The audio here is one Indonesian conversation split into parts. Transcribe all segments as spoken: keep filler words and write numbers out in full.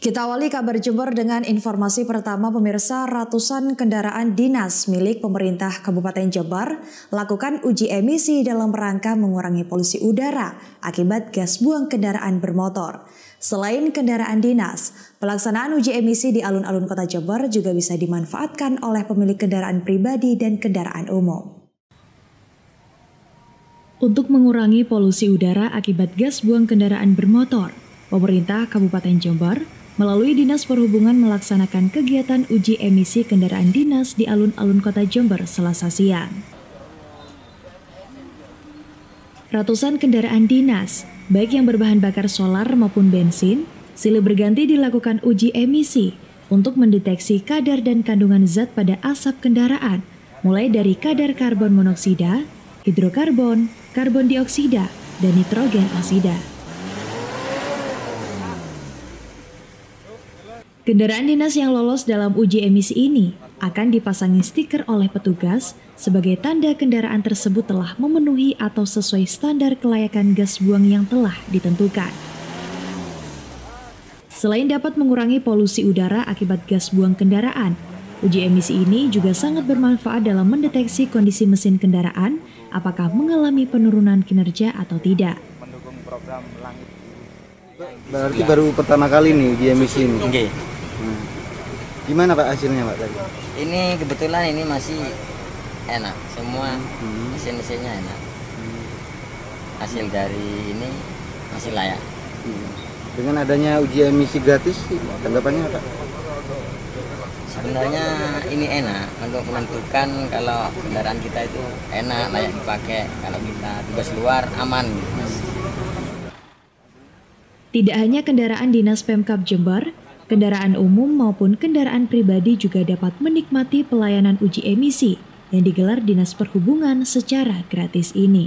Kita awali kabar Jember dengan informasi pertama pemirsa. Ratusan kendaraan dinas milik pemerintah Kabupaten Jember lakukan uji emisi dalam rangka mengurangi polusi udara akibat gas buang kendaraan bermotor. Selain kendaraan dinas, pelaksanaan uji emisi di alun-alun kota Jember juga bisa dimanfaatkan oleh pemilik kendaraan pribadi dan kendaraan umum. Untuk mengurangi polusi udara akibat gas buang kendaraan bermotor, pemerintah Kabupaten Jember melalui Dinas Perhubungan melaksanakan kegiatan uji emisi kendaraan dinas di alun-alun kota Jember Selasa siang. Ratusan kendaraan dinas, baik yang berbahan bakar solar maupun bensin, silih berganti dilakukan uji emisi untuk mendeteksi kadar dan kandungan zat pada asap kendaraan, mulai dari kadar karbon monoksida, hidrokarbon, karbon dioksida, dan nitrogen oksida. Kendaraan dinas yang lolos dalam uji emisi ini akan dipasangi stiker oleh petugas sebagai tanda kendaraan tersebut telah memenuhi atau sesuai standar kelayakan gas buang yang telah ditentukan. Selain dapat mengurangi polusi udara akibat gas buang kendaraan, uji emisi ini juga sangat bermanfaat dalam mendeteksi kondisi mesin kendaraan apakah mengalami penurunan kinerja atau tidak. Berarti baru pertama kali nih uji emisi ini. Okay. Hmm. Gimana Pak hasilnya Pak tadi? Ini kebetulan ini masih enak, semua hmm. mesin-mesinnya enak. Hasil dari ini masih layak. Hmm. Dengan adanya uji emisi gratis, tanggapannya Pak? Sebenarnya ini enak untuk menentukan kalau kendaraan kita itu enak, layak dipakai. Kalau kita tugas luar aman gitu, Mas. Tidak hanya kendaraan dinas Pemkab Jember, kendaraan umum maupun kendaraan pribadi juga dapat menikmati pelayanan uji emisi yang digelar Dinas Perhubungan secara gratis ini.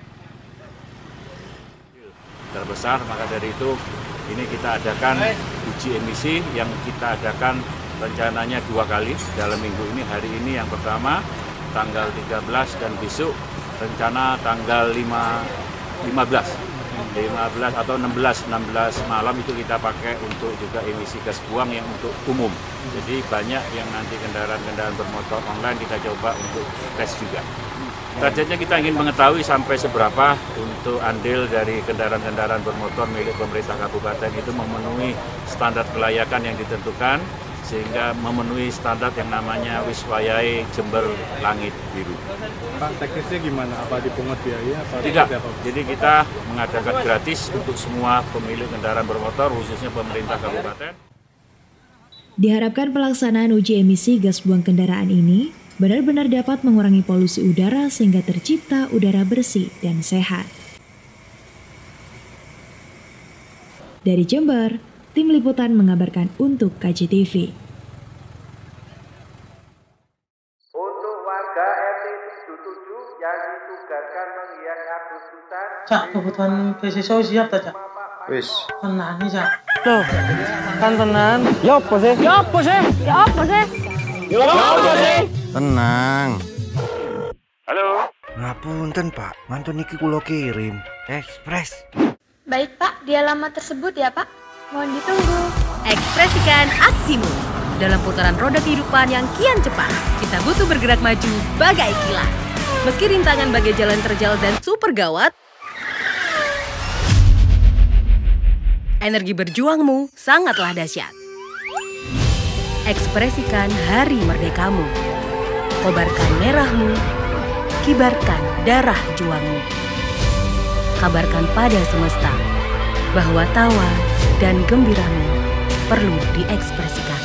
Terbesar, maka dari itu ini kita adakan uji emisi yang kita adakan rencananya dua kali dalam minggu ini. Hari ini yang pertama tanggal tiga belas dan besok rencana tanggal lima belas atau enam belas malam itu kita pakai untuk juga emisi gas buang yang untuk umum. Jadi banyak yang nanti kendaraan-kendaraan bermotor online kita coba untuk tes juga. Targetnya kita ingin mengetahui sampai seberapa untuk andil dari kendaraan-kendaraan bermotor milik pemerintah kabupaten itu memenuhi standar kelayakan yang ditentukan, sehingga memenuhi standar yang namanya Wiswayai Jember Langit Biru. Pak, teknisnya gimana? Apa dipungut biaya? Apa Tidak, apa? jadi kita mengadakan gratis untuk semua pemilik kendaraan bermotor, khususnya pemerintah kabupaten. Diharapkan pelaksanaan uji emisi gas buang kendaraan ini benar-benar dapat mengurangi polusi udara sehingga tercipta udara bersih dan sehat. Dari Jember, Tim Liputan mengabarkan untuk K J T V. Untuk warga R T tujuh puluh tujuh yang ditugaskan menghias Agustusan. Cak, kebutuhan beasiswa siap tak, Cak? Wis. Tenan nih, Cak. Loh, kan tenan. Ya apa sih? Ya apa sih? Ya apa sih? Ya apa sih? Tenang. Halo. Ngapunten Pak, mantun niki kula kirim ekspres. Baik Pak, di alamat tersebut ya Pak. Mohon ditunggu. Ekspresikan aksimu. Dalam putaran roda kehidupan yang kian cepat, kita butuh bergerak maju bagai kilat. Meski rintangan bagai jalan terjal dan super gawat, energi berjuangmu sangatlah dahsyat. Ekspresikan hari merdekamu. Kobarkan merahmu, kibarkan darah juangmu. Kabarkan pada semesta bahwa tawa dan gembiramu perlu diekspresikan.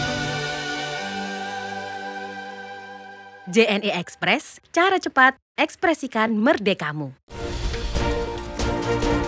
J N E Express, cara cepat ekspresikan merdekamu.